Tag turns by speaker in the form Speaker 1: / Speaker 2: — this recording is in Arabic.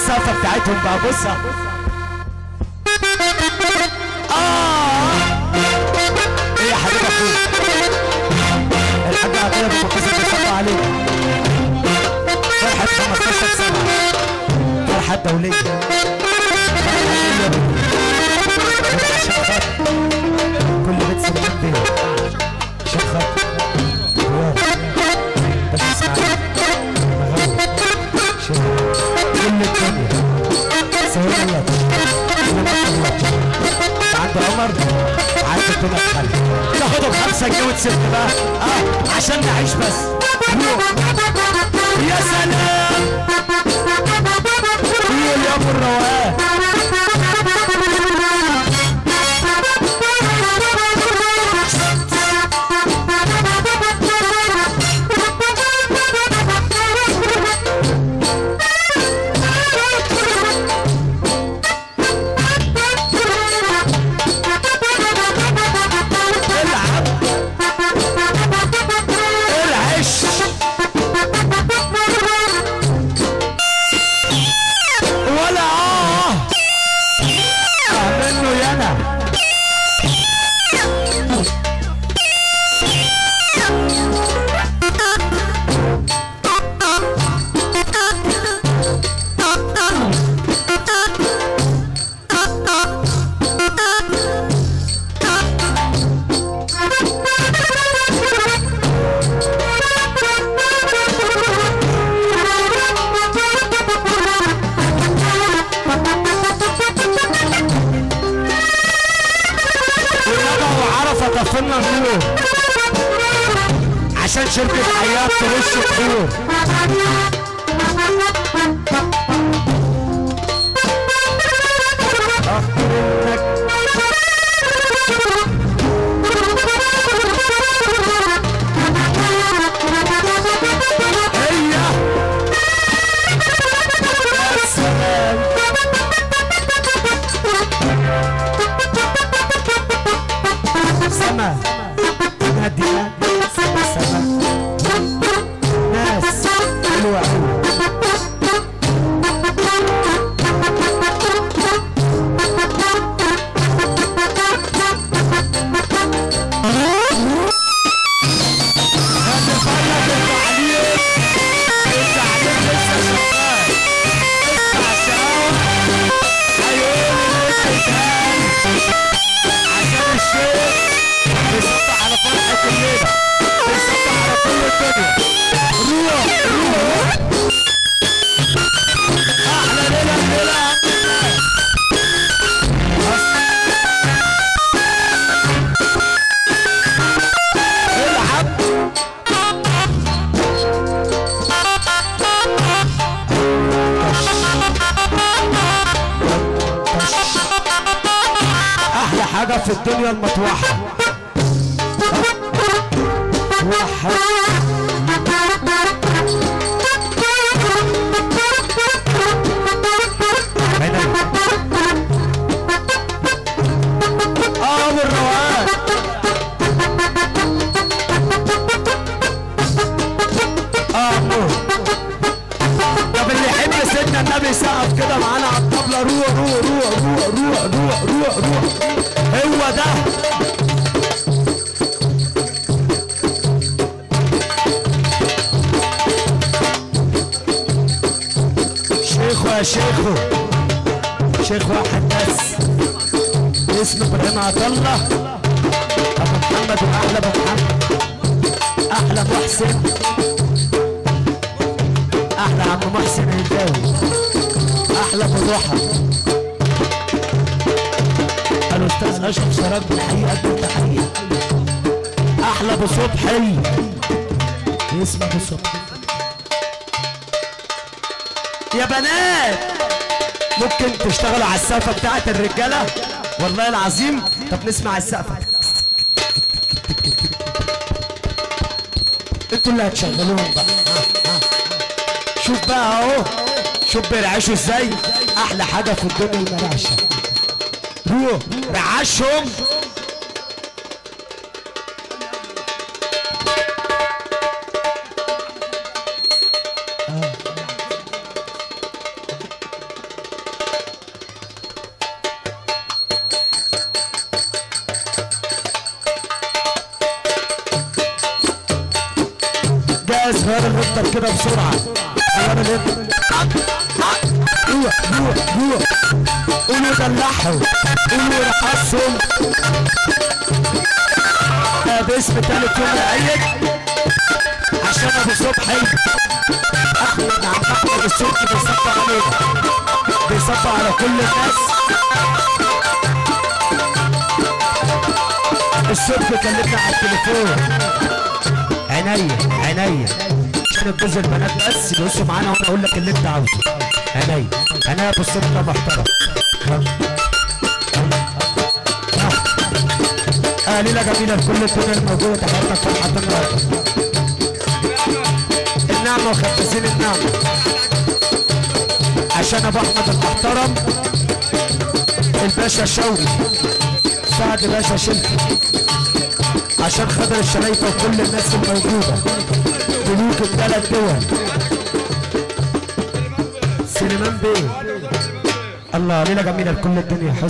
Speaker 1: السقفه بتاعتهم بقى. بصها ايه يا حبيب اخويا الحاج عطيه ابو مقاسم بيصلوا عليك. فرحه 15 سنه، فرحه دوليه، عشان خاطر كل بيت سلمان بيه، عشان خاطر بس اسمعني كل الدنيا سهل اللطش عند عمر عند الدنيا بحل تاخدهم 5 جنيه وتسيبني بقى عشان نعيش بس. يا سلام قول يا ابو الروقان طفلنا النور عشان شركة حياة ترش بخور. سما نادية سما سما ناس حلوة حاجة في الدنيا المطوحة واحد والروقان طب اللي يحب سيدنا النبي يسقف كده معانا على الطبلة. روح روح روح روح روح روح روح هو ده شيخو يا شيخو، شيخ واحد بس اسمه ابراهيم عطا الله ابو محمد واحلى ابو محمد، احلى ابو حسين، احلى عم محسن الهنداوي، احلى ابو ضحى، الاستاذ اشرف سراج بالحقيقه قد التحيه، احلى ابو صبحي اسمه ابو صبحي. يا بنات ممكن تشتغلوا على السقفه بتاعت الرجاله والله العظيم. طب نسمع السقفه انتوا اللي هتشغلوهم بقى. شوف بقى اهو، شوف بيرعشوا ازاي. احلى حاجه في الدنيا المرعشه. روح رعشهم. غير الانتر كده بسرعه، غير الانتر. جوه جوه جوه، قولوا دلعهم، قولوا رقصهم. باسم تالت يوم العيد عشان ابو صبحي احمد عم احمد السلكي بيصب علينا، بيصب على كل الناس. السلكي كلمنا على التليفون. عينيا عينيا عشان تبوظ البنات بس يبصوا معانا وانا اقول لك اللي انت عاوزه. عينيا عينيا ابو الصبحي محترم. ليلة جميلة لكل الدنيا الموجودة. تحياتنا فرحة النهارده. النعمة وخبازين النعمة عشان ابو احمد المحترم الباشا شوقي سعد باشا شلفي، عشان خضر الشرايفة وكل الناس الموجودة، ملوك الثلاث دول. سليمان بيه الله، ليلة جميلة لكل الدنيا.